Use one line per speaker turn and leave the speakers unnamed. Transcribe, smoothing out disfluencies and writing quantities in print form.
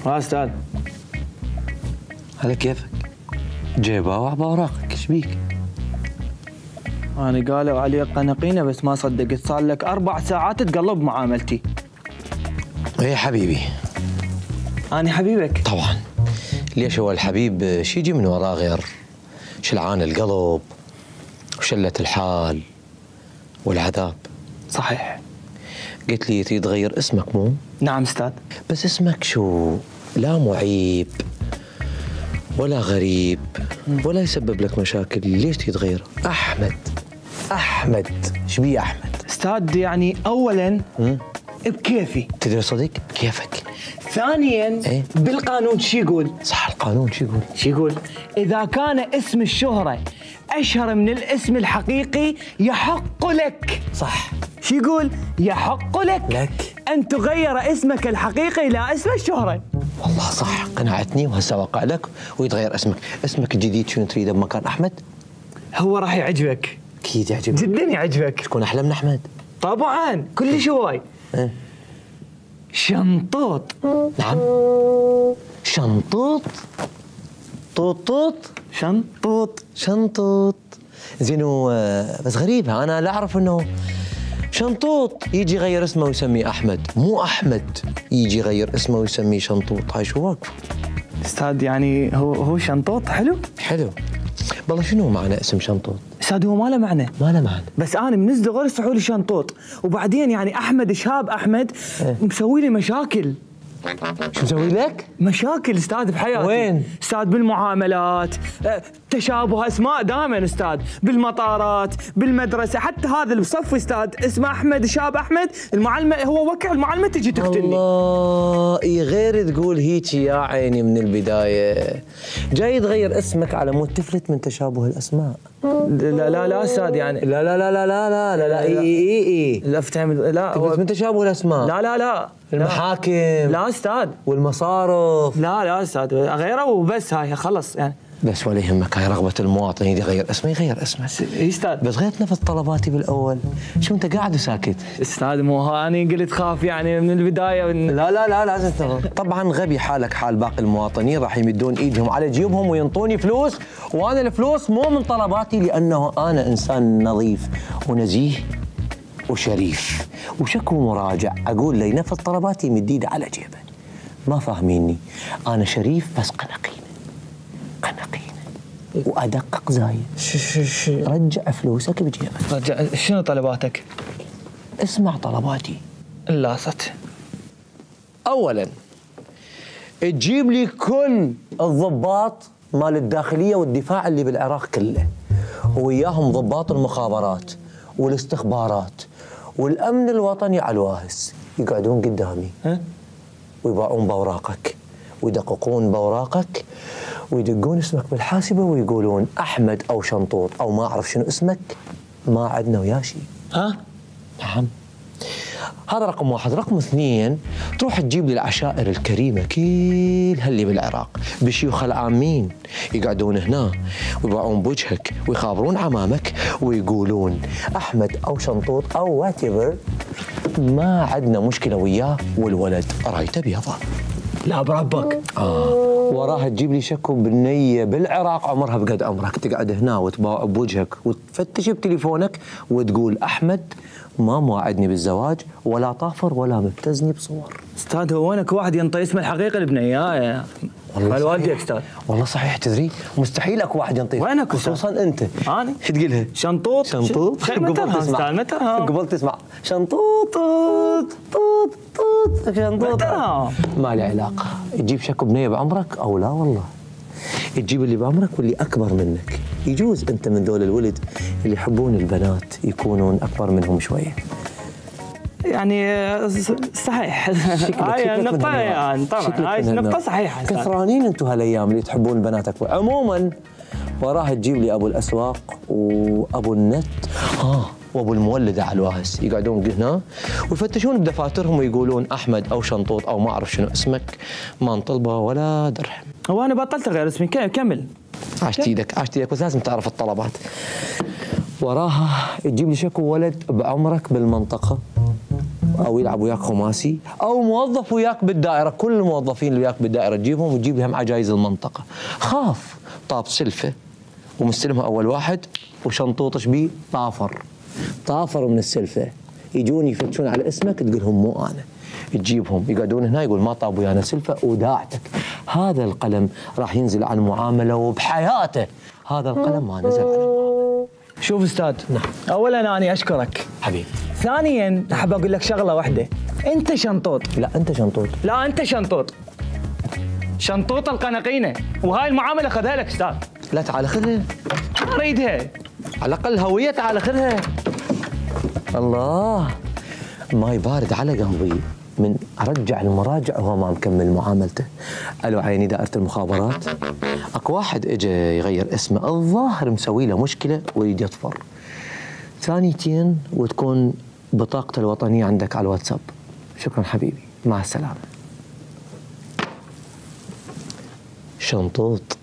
استاذ
على كيفك، جيبها وأوراقك، ايش بيك؟
انا قالوا علي قنقينه بس ما صدقت، صار لك 4 ساعات تقلب معاملتي.
ايه حبيبي.
انا حبيبك
طبعا، ليش هو الحبيب شي يجي من وراه غير شلعان القلب وشلة الحال والعذاب؟
صحيح.
قلت لي تريد تغير اسمك مو؟
نعم استاذ.
بس اسمك شو؟ لا معيب ولا غريب ولا يسبب لك مشاكل، ليش تريد تغيره؟ أحمد. أحمد، ايش بيه أحمد؟
استاذ يعني أولاً بكيفي.
تدري صديق كيفك.
ثانياً
إيه؟
بالقانون شو يقول؟
صح، القانون شو يقول؟
شو يقول؟ إذا كان اسم الشهرة أشهر من الاسم الحقيقي يحق لك.
صح.
شو يقول؟ يحق لك أن تغير اسمك الحقيقي إلى اسم الشهرة.
والله صح، قنعتني وهسه وقع لك ويتغير اسمك. اسمك الجديد شنو تريده بمكان أحمد؟
هو راح يعجبك.
أكيد يعجبك.
جدا يعجبك.
تكون أحلى من أحمد.
طبعاً، كل شوي. شنطوط.
نعم. شنطوط. طوط. شنطوط. زينو، بس غريبة، أنا لا أعرف إنه شنطوط يجي يغير اسمه ويسميه أحمد، مو أحمد يجي يغير اسمه ويسميه شنطوط. هاي شو واقف؟
استاذ يعني هو شنطوط حلو؟
حلو. والله شنو معنى اسم شنطوط؟
استاذ هو ما له معنى.
ما له معنى.
بس انا من الصغر يصحوا لي شنطوط، وبعدين يعني احمد شاب احمد مسوي لي مشاكل.
شو مسوي لك؟
مشاكل استاذ بحياتي.
وين؟
استاذ بالمعاملات، تشابه اسماء دائما استاذ، بالمطارات، بالمدرسه، حتى هذا اللي بصفي استاذ اسمه احمد شاب احمد، المعلمه هو وكع المعلمه تجي تقتلني.
الله، غير تقول هيك يا عيني من البدايه، جاي تغير اسمك على مود تفلت من تشابه الاسماء.
لا استاذ يعني
لا اي
لا افتهم. لا
تفلت من تشابه الاسماء.
لا
المحاكم.
لا استاذ.
والمصارف.
لا استاذ، غيره وبس، هاي خلص يعني.
بس ولا يهمك، هاي رغبة المواطن، يغير اسمه يغير اسمه.
اي استاذ.
بس غيرت نفس طلباتي بالاول، شو انت قاعد وساكت؟
استاذ مو اني قلت خاف يعني من البدايه
لا لازم طبعا غبي حالك حال باقي المواطنين، راح يمدون ايدهم على جيوبهم وينطوني فلوس، وانا الفلوس مو من طلباتي، لانه انا انسان نظيف ونزيه وشريف وشكو مراجع، اقول لي نفذ طلباتي يمد ايده على جيبه. ما فاهميني، انا شريف بس قنقينه وادقق زايد. رجع فلوسك بجيبك.
رجع. شنو طلباتك؟
اسمع طلباتي.
اللاصت.
اولا تجيب لي كل الضباط مال الداخليه والدفاع اللي بالعراق كله، وياهم ضباط المخابرات والاستخبارات والامن الوطني على الواهس، يقعدون قدامي ويباعون باوراقك ويدققون باوراقك ويدقون اسمك بالحاسبه ويقولون احمد او شنطوط او ما اعرف شنو اسمك، ما عندنا وياه شيء. نعم. هذا رقم واحد. رقم اثنين، تروح تجيب لي العشائر الكريمه كلها اللي بالعراق بشيوخ العامين، يقعدون هنا ويباعون بوجهك ويخابرون عمامك ويقولون احمد او شنطوط او وات ايفر، ما عندنا مشكله وياه، والولد رايته بيضاء.
لا بربك.
وراها تجيب لي شكو بنيه بالعراق عمرها بقد عمرك، تقعد هنا وتباوع بوجهك وتفتش بتليفونك وتقول احمد ما موعدني بالزواج ولا طافر ولا مبتزني بصور.
استاذ هو وينك واحد ينطي اسم الحقيقي لابنيه؟ والله والديك استاذ.
والله صحيح، تدري مستحيل اكو واحد ينطي.
وينك
خصوصا انت.
انا
شو تقولها؟
شنطوط.
قبل تسمع شنطوط شنطوط. ما لي علاقه، تجيب شكو بنيه بعمرك او لا، والله تجيب اللي بعمرك واللي اكبر منك. يجوز انت من ذول الولد اللي يحبون البنات يكونون اكبر منهم شويه.
يعني صحيح. هاي النقطة يعني طبعا هاي نقطة صحيحة.
كثرانين انتم هالايام اللي تحبون البنات اكبر. عموما وراها تجيب لي ابو الاسواق وابو النت وابو المولده على الواهس، يقعدون هنا ويفتشون بدفاترهم ويقولون احمد او شنطوط او ما اعرف شنو اسمك، ما نطلبه ولا درهم.
هو انا بطلت اغير اسمي. كمل.
عاشت ايدك بس لازم تعرف الطلبات. وراها تجيب لي شكو ولد بعمرك بالمنطقه او يلعب وياك خماسي، او موظف وياك بالدائره، كل الموظفين اللي وياك بالدائره تجيبهم وتجيب لهم عجائز المنطقه. خاف طاب سلفه ومستلمها اول واحد وشنطوط شبيه طافر من السلفه، يجون يفتشون على اسمك تقول لهم مو انا، تجيبهم يقعدون هنا يقول ما طاب ويانا سلفه وداعتك. هذا القلم راح ينزل عن المعامله وبحياته هذا القلم ما نزل عن المعامله.
شوف استاذ،
نعم.
اولا انا اشكرك
حبيبي.
ثانيا احب اقول لك شغله واحده، انت شنطوط.
لا انت شنطوط.
لا انت شنطوط، شنطوط القنقينه، وهاي المعامله خذها لك استاذ.
لا تعال خذها،
اريدها
على الاقل هويه تعال خذها. الله، ماي بارد على قلبي من ارجع المراجع وهو ما مكمل معاملته. الو عيني دائره المخابرات، اكو واحد اجى يغير اسمه، الظاهر مسوي له مشكله ويريد يطفر. ثانيتين وتكون بطاقته الوطنيه عندك على الواتساب. شكرا حبيبي، مع السلامه. شنطوط.